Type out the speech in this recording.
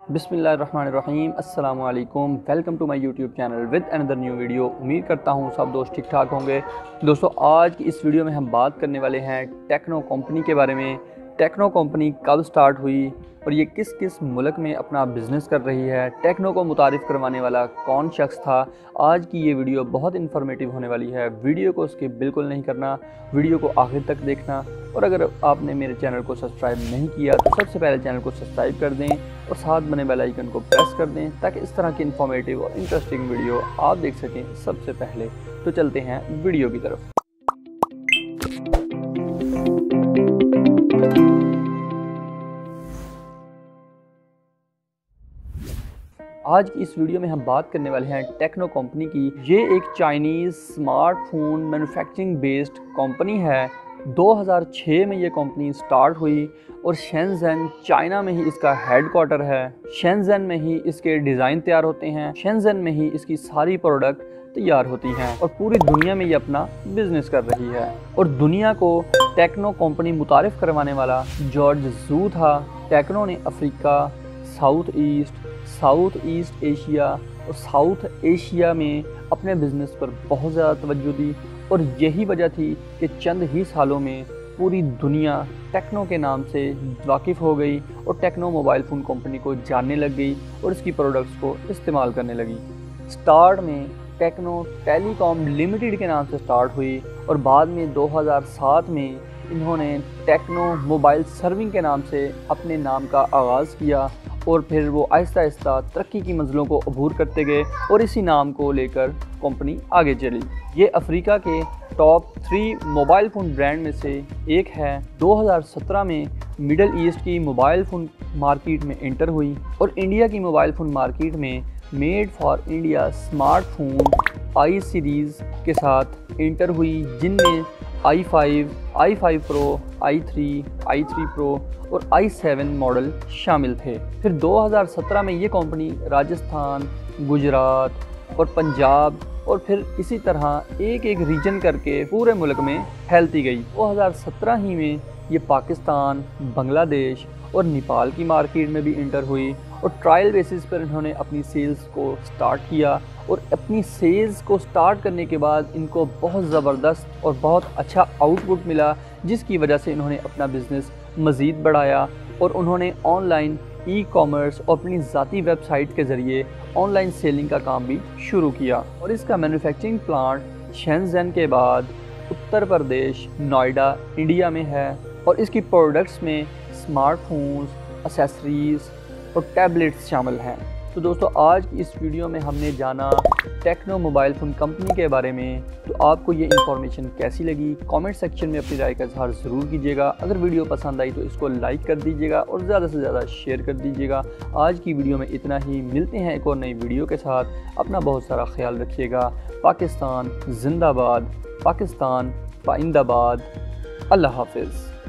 बिस्मिल्लाहिर्रहमानिर्रहीम अस्सलाम वालेकुम। Welcome to my YouTube channel with another new video. उम्मीद करता हूँ सब दोस्त ठीक ठाक होंगे। दोस्तों, आज की इस वीडियो में हम बात करने वाले हैं टेक्नो कंपनी के बारे में। टेक्नो कंपनी कब स्टार्ट हुई और ये किस किस मुल्क में अपना बिज़नेस कर रही है, टेक्नो को मुतारिफ़ करवाने वाला कौन शख्स था। आज की ये वीडियो बहुत इन्फॉर्मेटिव होने वाली है। वीडियो को स्किप बिल्कुल नहीं करना, वीडियो को आखिर तक देखना। और अगर आपने मेरे चैनल को सब्सक्राइब नहीं किया तो सबसे पहले चैनल को सब्सक्राइब कर दें और साथ बने बेल आइकन को प्रेस कर दें ताकि इस तरह की इन्फॉर्मेटिव और इंटरेस्टिंग वीडियो आप देख सकें सबसे पहले। तो चलते हैं वीडियो की तरफ। आज की इस वीडियो में हम बात करने वाले हैं टेक्नो कंपनी की। ये एक Chinese smartphone manufacturing based company है। 2006 में ये कंपनी स्टार्ट हुई और शेंज़ेन चाइना में ही इसका हेडक्वार्टर है। शेंज़ेन में ही इसके डिज़ाइन तैयार होते हैं, शेंज़ेन में ही इसकी सारी प्रोडक्ट तैयार होती हैं और पूरी दुनिया में ये अपना बिजनेस कर रही है। और दुनिया को टेक्नो कंपनी मुतारिफ़ करवाने वाला जॉर्ज जू था। टेक्नो ने अफ्रीका, साउथ ईस्ट एशिया और साउथ एशिया में अपने बिज़नेस पर बहुत ज़्यादा तवज्जो दी और यही वजह थी कि चंद ही सालों में पूरी दुनिया टेक्नो के नाम से वाकिफ़ हो गई और टेक्नो मोबाइल फ़ोन कंपनी को जानने लग गई और इसकी प्रोडक्ट्स को इस्तेमाल करने लगी। स्टार्ट में टेक्नो टेलीकॉम लिमिटेड के नाम से स्टार्ट हुई और बाद में 2007 में इन्होंने टेक्नो मोबाइल सर्विंग के नाम से अपने नाम का आगाज़ किया और फिर वो आहिस्ता आहिस्ता तरक्की की मंजिलों को अबूर करते गए और इसी नाम को लेकर कंपनी आगे चली। ये अफ्रीका के टॉप 3 मोबाइल फ़ोन ब्रांड में से एक है। 2017 में मिडल ईस्ट की मोबाइल फ़ोन मार्केट में एंटर हुई और इंडिया की मोबाइल फ़ोन मार्केट में made for India smartphone i series के साथ एंटर हुई, जिनमें i5 प्रो, i3 प्रो और i7 मॉडल शामिल थे। फिर 2017 में ये कंपनी राजस्थान, गुजरात और पंजाब और फिर इसी तरह एक एक रीजन करके पूरे मुल्क में फैलती गई। 2017 ही में ये पाकिस्तान, बांग्लादेश और नेपाल की मार्केट में भी इंटर हुई और ट्रायल बेसिस पर इन्होंने अपनी सेल्स को स्टार्ट किया और अपनी सेल्स को स्टार्ट करने के बाद इनको बहुत ज़बरदस्त और बहुत अच्छा आउटपुट मिला, जिसकी वजह से इन्होंने अपना बिज़नेस मज़ीद बढ़ाया और उन्होंने ऑनलाइन ई-कॉमर्स और अपनी ज़ाती वेबसाइट के ज़रिए ऑनलाइन सेलिंग का काम भी शुरू किया। और इसका मैन्युफैक्चरिंग प्लांट शेंज़ेन के बाद उत्तर प्रदेश नोएडा इंडिया में है और इसकी प्रोडक्ट्स में स्मार्टफोन्स, एक्सेसरीज़ और टैबलेट्स शामिल हैं। तो दोस्तों, आज की इस वीडियो में हमने जाना टेक्नो मोबाइल फ़ोन कंपनी के बारे में। तो आपको ये इन्फॉर्मेशन कैसी लगी, कमेंट सेक्शन में अपनी राय का इज़हार ज़रूर कीजिएगा। अगर वीडियो पसंद आई तो इसको लाइक कर दीजिएगा और ज़्यादा से ज़्यादा शेयर कर दीजिएगा। आज की वीडियो में इतना ही। मिलते हैं एक और नई वीडियो के साथ। अपना बहुत सारा ख्याल रखिएगा। पाकिस्तान जिंदाबाद, पाकिस्तान पाइंदाबाद। अल्लाह हाफिज़।